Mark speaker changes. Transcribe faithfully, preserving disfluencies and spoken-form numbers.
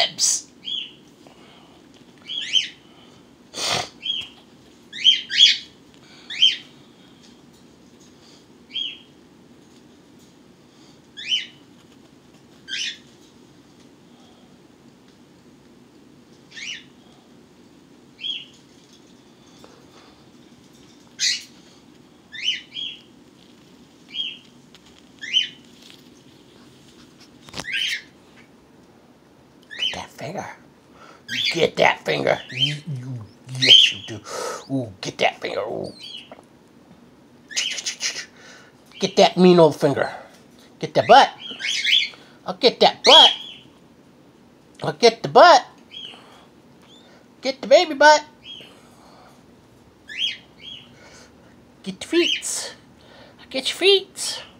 Speaker 1: ribs. That finger. Get that finger. You, you, yes, you do. Ooh, get that finger. Ooh. Get that mean old finger. Get the butt. I'll get that butt. I'll get the butt. Get the baby butt. Get the feet. I'll get your feet.